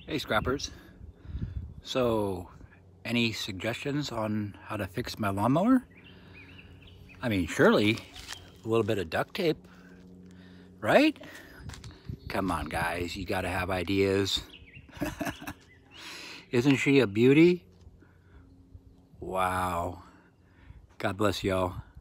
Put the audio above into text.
Hey scrappers. So, any suggestions on how to fix my lawnmower? I mean, surely a little bit of duct tape, right? Come on guys, you gotta have ideas. Isn't she a beauty? Wow. God bless y'all.